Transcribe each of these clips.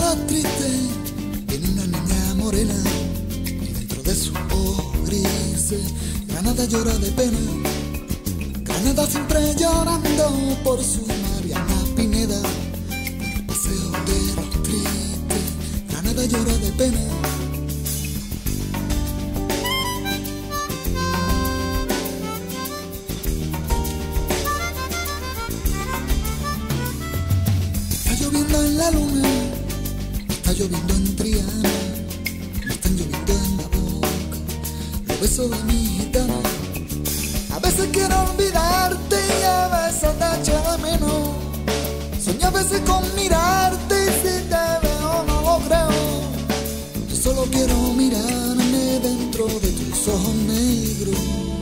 los tristes viene una niña morena y dentro de sus ojos grises Granada llora de pena. Granada siempre llorando por su Mariana Pineda. Por el paseo de los tristes Granada llora de pena. En la luna, está lloviendo en Triana, me están lloviendo en la boca los besos de mi gitana. A veces quiero olvidarte y a veces te echo de menos. Sueño a veces con mirarte y si te veo no lo creo. Yo solo quiero mirarme dentro de tus ojos negros.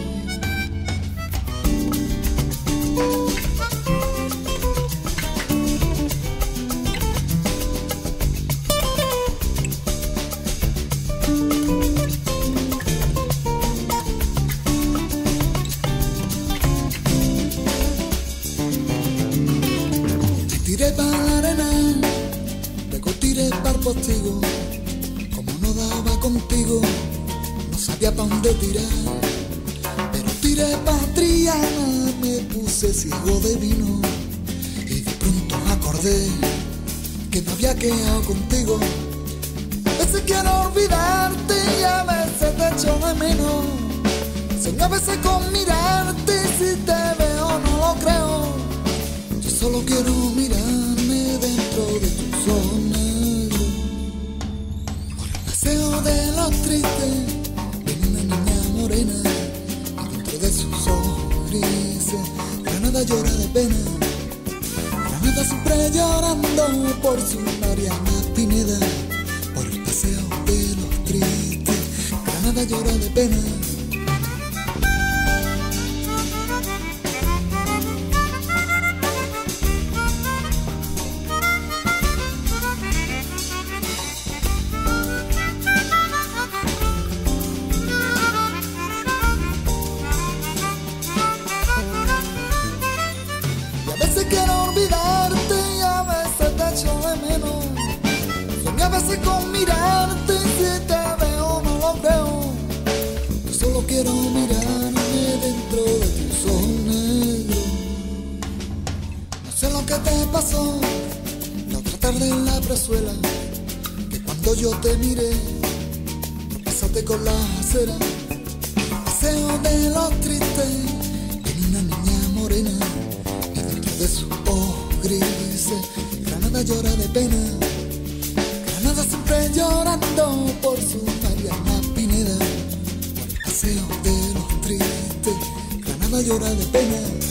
Tiré para la arena, luego tiré para el postigo. Como no daba contigo, no sabía para dónde tirar. Pero tiré para Triana, me puse ciego de vino. Y de pronto me acordé que me había quedado contigo. A veces quiero olvidarte y a veces te echo de menos. Sueño a veces con mirarte y si te veo no lo creo. Yo solo quiero mirarme dentro de tus ojos negros. Por el paseo de los tristes viene una niña morena y dentro de sus ojos grises Granada llora de pena. Granada siempre llorando por su Mariana Pineda. Por el paseo de los tristes Granada llora de pena. Quiero olvidarte y a veces te echo de menos. Sueño a veces con mirarte y si te veo no lo creo. Yo solo quiero mirarme dentro de tus ojos negros. No sé lo que te pasó la otra tarde en la plazuela, que cuando yo te miré pasaste con la acera. Paseo de los tristes viene una niña morena de sus ojos grises Granada llora de pena. Granada siempre llorando por su Mariana Pineda. Por el paseo de los tristes Granada llora de pena.